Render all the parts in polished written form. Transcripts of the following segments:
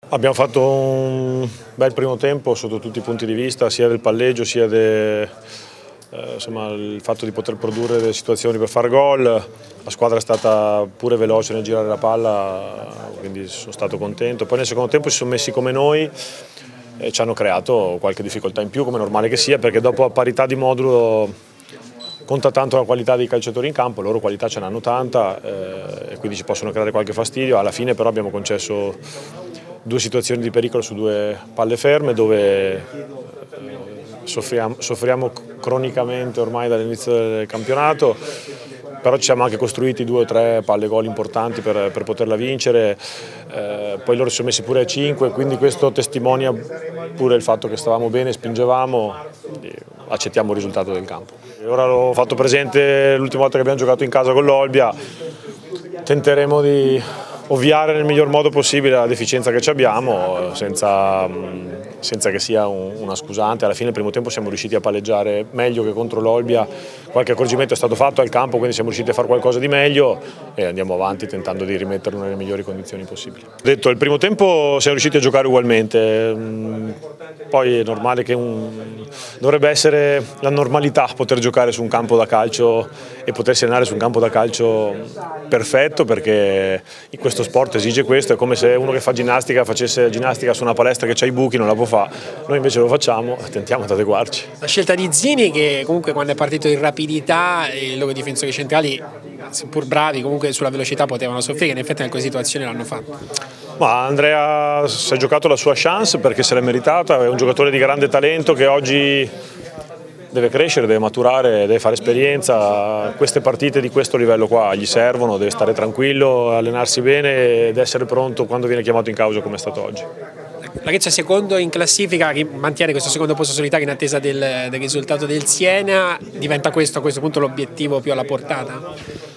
Abbiamo fatto un bel primo tempo sotto tutti i punti di vista, sia del palleggio sia il fatto di poter produrre delle situazioni per fare gol. La squadra è stata pure veloce nel girare la palla, quindi sono stato contento. Poi nel secondo tempo si sono messi come noi e ci hanno creato qualche difficoltà in più, come è normale che sia, perché dopo a parità di modulo conta tanto la qualità dei calciatori in campo, loro qualità ce n'hanno tanta e quindi ci possono creare qualche fastidio. Alla fine però abbiamo concesso due situazioni di pericolo su due palle ferme dove soffriamo cronicamente ormai dall'inizio del campionato, però ci siamo anche costruiti 2 o 3 palle gol importanti per poterla vincere, poi loro si sono messi pure a 5, quindi questo testimonia pure il fatto che stavamo bene, spingevamo, accettiamo il risultato del campo. Ora l'ho fatto presente l'ultima volta che abbiamo giocato in casa con l'Olbia, tenteremo di ovviare nel miglior modo possibile la deficienza che abbiamo senza che sia una scusante. Alla fine il primo tempo siamo riusciti a palleggiare meglio che contro l'Olbia, qualche accorgimento è stato fatto al campo, quindi siamo riusciti a fare qualcosa di meglio e andiamo avanti tentando di rimetterlo nelle migliori condizioni possibili. Ho detto, il primo tempo siamo riusciti a giocare ugualmente, poi è normale che dovrebbe essere la normalità poter giocare su un campo da calcio e potersi allenare su un campo da calcio perfetto, perché in questo sport esige questo. È come se uno che fa ginnastica facesse ginnastica su una palestra che ha i buchi, non la può fare, noi invece lo facciamo e tentiamo di adeguarci. La scelta di Zini, che comunque quando è partito in rapidità i loro difensori centrali, seppur bravi, comunque sulla velocità potevano soffrire, in effetti in alcune situazioni l'hanno fatto. Ma Andrea si è giocato la sua chance perché se l'è meritata, è un giocatore di grande talento che oggi deve crescere, deve maturare, deve fare esperienza. Queste partite di questo livello qua gli servono, deve stare tranquillo, allenarsi bene ed essere pronto quando viene chiamato in causa come è stato oggi. L'Arezzo è secondo in classifica, mantiene questo secondo posto solitario in attesa del risultato del Siena. Diventa questo a questo punto l'obiettivo più alla portata?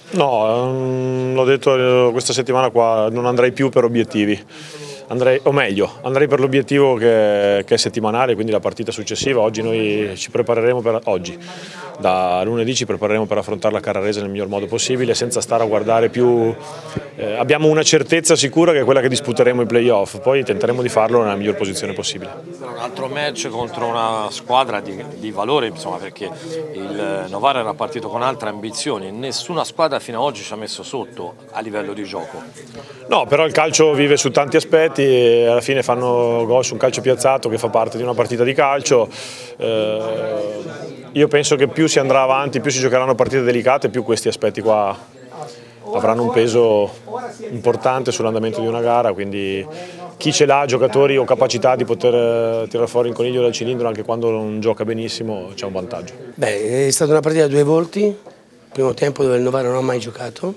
No, l'ho detto questa settimana qua, non andrei più per obiettivi. Andrei per l'obiettivo che è settimanale, quindi la partita successiva. Oggi noi ci prepareremo da lunedì ci prepareremo per affrontare la Carrarese nel miglior modo possibile, senza stare a guardare più. Abbiamo una certezza sicura che è quella che disputeremo i playoff, poi tenteremo di farlo nella miglior posizione possibile. Un altro match contro una squadra di valore, insomma, perché il Novara era partito con altre ambizioni, nessuna squadra fino ad oggi ci ha messo sotto a livello di gioco. No, però il calcio vive su tanti aspetti e alla fine fanno gol su un calcio piazzato che fa parte di una partita di calcio. Io penso che più si andrà avanti, più si giocheranno partite delicate, più questi aspetti qua avranno un peso importante sull'andamento di una gara, quindi chi ce l'ha, giocatori o capacità di poter tirare fuori il coniglio dal cilindro anche quando non gioca benissimo, c'è un vantaggio. Beh, è stata una partita a 2 volti, primo tempo dove il Novara non ha mai giocato.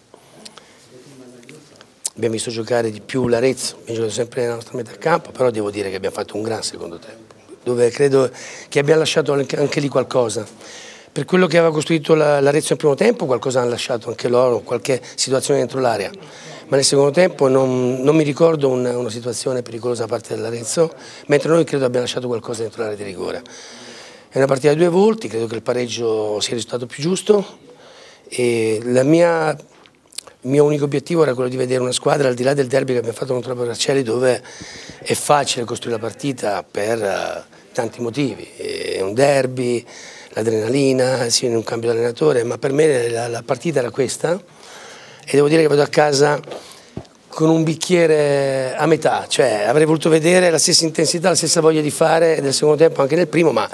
Abbiamo visto giocare di più l'Arezzo, abbiamo giocato sempre nella nostra metà campo, però devo dire che abbiamo fatto un gran secondo tempo, dove credo che abbiamo lasciato anche lì qualcosa. Per quello che aveva costruito l'Arezzo nel primo tempo, qualcosa hanno lasciato anche loro, qualche situazione dentro l'area. Ma nel secondo tempo non mi ricordo una situazione pericolosa da parte dell'Arezzo, mentre noi credo abbiamo lasciato qualcosa dentro l'area di rigore. È una partita a 2 volti, credo che il pareggio sia il risultato più giusto e il mio unico obiettivo era quello di vedere una squadra al di là del derby che abbiamo fatto contro la Vercelli, dove è facile costruire la partita per tanti motivi. È un derby, l'adrenalina, si viene un cambio di allenatore, ma per me la partita era questa e devo dire che vado a casa con un bicchiere a metà, cioè avrei voluto vedere la stessa intensità, la stessa voglia di fare del secondo tempo anche nel primo, ma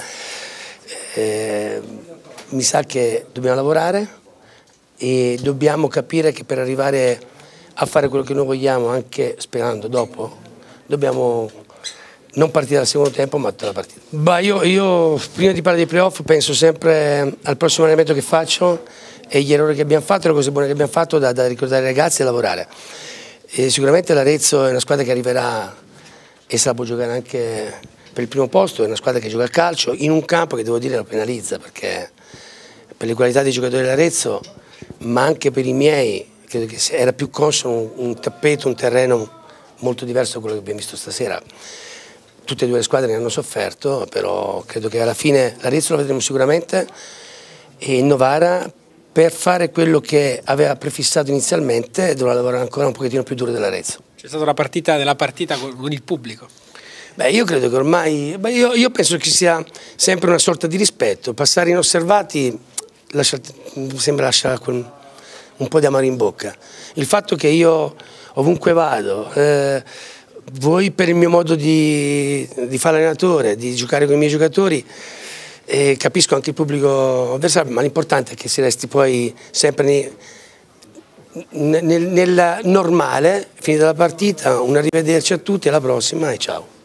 mi sa che dobbiamo lavorare e dobbiamo capire che per arrivare a fare quello che noi vogliamo, anche sperando dopo, dobbiamo non partire dal secondo tempo ma tutta la partita. Bah, io prima di parlare dei playoff penso sempre al prossimo allenamento che faccio e gli errori che abbiamo fatto, le cose buone che abbiamo fatto da ricordare ai ragazzi e lavorare. E sicuramente l'Arezzo è una squadra che arriverà e se la può giocare anche per il primo posto, è una squadra che gioca a calcio in un campo che devo dire lo penalizza, perché per le qualità dei giocatori dell'Arezzo ma anche per i miei, credo che era più consono un tappeto, un terreno molto diverso da quello che abbiamo visto stasera. Tutte e 2 le squadre ne hanno sofferto, però credo che alla fine l'Arezzo lo vedremo sicuramente e il Novara, per fare quello che aveva prefissato inizialmente, dovrà lavorare ancora un pochettino più duro dell'Arezzo. C'è stata la partita della partita con il pubblico. Beh, io credo che ormai, io penso che sia sempre una sorta di rispetto, passare inosservati mi sembra lasciare un po' di amaro in bocca. Il fatto che io ovunque vado, vuoi per il mio modo di fare allenatore, di giocare con i miei giocatori, capisco anche il pubblico avversario, ma l'importante è che si resti poi sempre nel normale, finita la partita, un arrivederci a tutti, alla prossima e ciao.